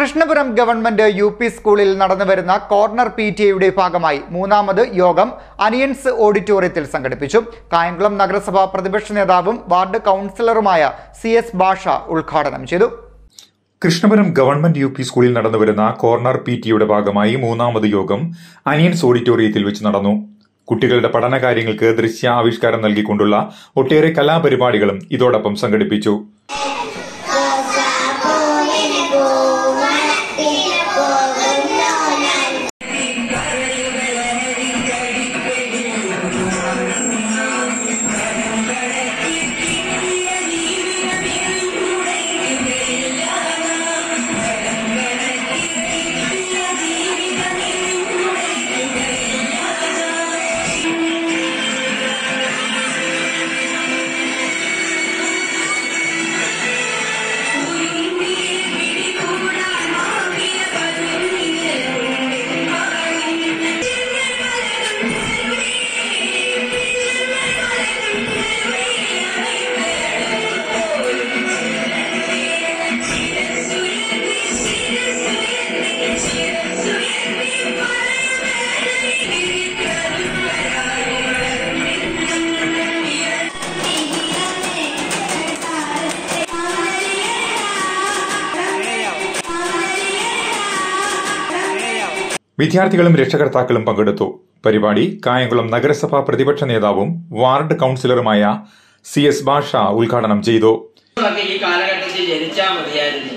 Krishnapuram government UP സ്കൂളിൽ നടന്നുവരുന്ന corner PTA ഭാഗമായി മൂന്നാമത് യോഗം അനിയൻസ് ഓഡിറ്റോറിയത്തിൽ സംഘടിപ്പിച്ചു. കായംകുളം നഗരസഭാ പ്രതിപക്ഷ നേതാവും വാർഡ് കൗൺസിലറുമായ CS ഭാഷ ഉദ്ഘാടനം ചെയ്തു. കൃഷ്ണപുരം ഗവൺമെന്റ് UP സ്കൂളിൽ നടന്നുവരുന്ന കോർണർ PTA ഭാഗമായി മൂന്നാമത് യോഗം അനിയൻസ് ഓഡിറ്റോറിയത്തിൽ വെച്ച് നടന്നു. കുട്ടികളുടെ പഠനകാര്യങ്ങൾക്ക് ദൃശ്യാവിഷ്കാരം നൽകിക്കൊണ്ടുള്ള ഒട്ടേറെ കലാപരിപാടികളും ഇതോടൊപ്പം സംഘടിപ്പിച്ചു. വിദ്യാർത്ഥികളും രക്ഷകർത്താക്കളും പങ്കെടുത്തു. പരിപാടി കായംകുളം നഗരസഭാ പ്രതിപക്ഷ നേതാവും വാർഡ് കൗൺസിലറുമായ CS ഭാഷ ഉദ്ഘാടനം ചെയ്തു. ഈ കാലഘട്ടത്തിൽ ജനിച്ചാൽ മതിയായിരുന്നു.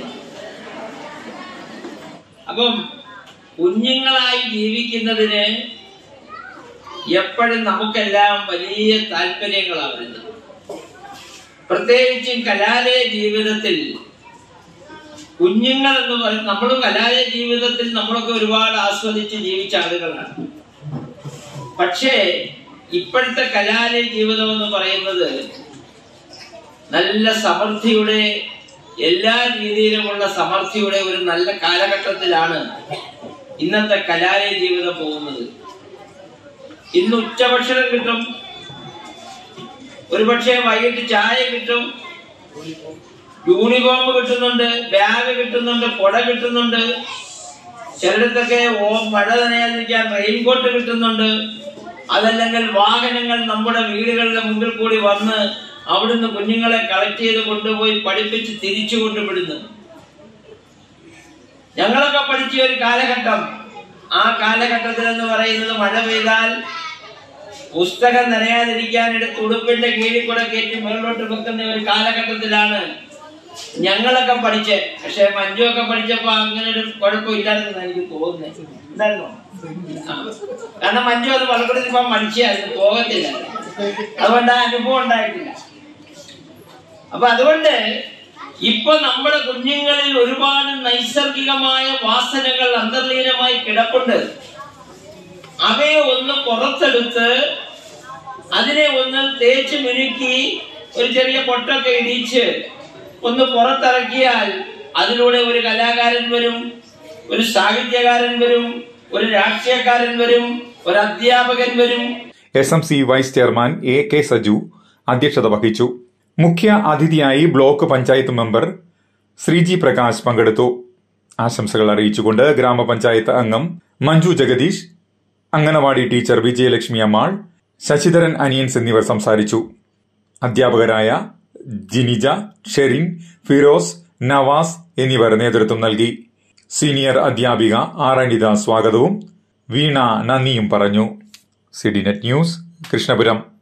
അപ്പം കുഞ്ഞുങ്ങളായി ജീവിക്കുന്നതിന് എപ്പോഴും നമുക്കെല്ലാം വലിയ താല്പര്യങ്ങളാണ് വരുന്നത്. പ്രത്യേകിച്ചും കലാലയ ജീവിതത്തിൽ കുഞ്ഞുങ്ങൾ എന്ന് പറയുന്നത്, നമ്മളും കലാലയ ജീവിതത്തിൽ നമ്മളൊക്കെ ഒരുപാട് ആസ്വദിച്ച് ജീവിച്ച ആളുകളാണ്. പക്ഷേ ഇപ്പോഴത്തെ കലാലയ ജീവിതം എന്ന് പറയുന്നത് നല്ല സമൃദ്ധിയുടെ, എല്ലാ രീതിയിലുമുള്ള സമൃദ്ധിയുടെ ഒരു നല്ല കാലഘട്ടത്തിലാണ് ഇന്നത്തെ കലാലയ ജീവിതം പോകുന്നത്. ഇന്ന് ഉച്ചഭക്ഷണം കിട്ടും, ഒരുപക്ഷെ വൈകിട്ട് ചായ കിട്ടും, യൂണിഫോം കിട്ടുന്നുണ്ട്, ബാഗ് കിട്ടുന്നുണ്ട്, കൊട കിട്ടുന്നുണ്ട്, ചിലയിടത്തൊക്കെ മഴ നനയാതിരിക്കാൻ റെയിൻകോട്ട് കിട്ടുന്നുണ്ട്. അതല്ലെങ്കിൽ വാഹനങ്ങൾ നമ്മുടെ വീടുകളുടെ മുമ്പിൽ കൂടി വന്ന് അവിടുന്ന് കുഞ്ഞുങ്ങളെ കളക്ട് ചെയ്ത് കൊണ്ടുപോയി പഠിപ്പിച്ച് തിരിച്ചു കൊണ്ടുവിടുന്നു. ഞങ്ങളൊക്കെ പഠിച്ച ഒരു കാലഘട്ടം, ആ കാലഘട്ടത്തിൽ എന്ന് പറയുന്നത് മഴ പെയ്താൽ പുസ്തകം നനയാതിരിക്കാൻ എടുത്ത് ഉടുപ്പിന്റെ കീഴിൽ കൂടെ കയറ്റി മുകളിലോട്ട് വെക്കുന്ന ഒരു കാലഘട്ടത്തിലാണ് ഞങ്ങളൊക്കെ പഠിച്ചേ. പക്ഷെ മഞ്ജുവൊക്കെ പഠിച്ചപ്പോ അങ്ങനെ ഒരു കുഴപ്പമില്ലായിരുന്നു എനിക്ക് തോന്നുന്നത്. എന്തായിരുന്നോ? കാരണം മഞ്ജു അത് പലപ്പോഴും ഇപ്പൊ മടിച്ചായിരുന്നു, പോകത്തില്ല. അതുകൊണ്ട് ആ അനുഭവം ഉണ്ടായിട്ടില്ല. അപ്പൊ അതുകൊണ്ട് ഇപ്പൊ നമ്മുടെ കുഞ്ഞുങ്ങളിൽ ഒരുപാട് നൈസർഗികമായ വാസനകൾ അന്തർലീനമായി കിടപ്പുണ്ട്. അവയെ ഒന്ന് പുറത്തെടുത്ത് അതിനെ ഒന്ന് തേച്ച് മിനുക്കി ഒരു ചെറിയ പൊട്ടൊക്കെ ഇടിച്ച് ഒന്ന് പുറത്തിറക്കിയാൽ അതിലൂടെ ഒരു കലാകാരൻ വരും, ഒരു സാഹിത്യകാരൻ വരും, ഒരു രാഷ്ട്രീയക്കാരൻ വരും, ഒരു അധ്യാപകൻ വരും. SMC vice chairman AK Saju അധ്യക്ഷത വഹിച്ചു. മുഖ്യ അതിഥിയായി ബ്ലോക്ക് പഞ്ചായത്ത് മെമ്പർ ശ്രീജി പ്രകാശ് പങ്കെടുത്തു. ആശംസകൾ അറിയിച്ചുകൊണ്ട് ഗ്രാമപഞ്ചായത്ത് അംഗം മഞ്ജു ജഗദീഷ്, അംഗനവാടി ടീച്ചർ വിജയലക്ഷ്മി അമ്മാൾ, ശശിധരൻ അനിയൻസ് എന്നിവർ സംസാരിച്ചു. അധ്യാപകരായ ജിനിജ, ഷെറിൻ, ഫിറോസ്, നവാസ് എന്നിവർ നേതൃത്വം നൽകി. സീനിയർ അധ്യാപിക അനിത സ്വാഗതവും വീണ നന്ദിയും പറഞ്ഞു. CDNet news, Krishnapuram.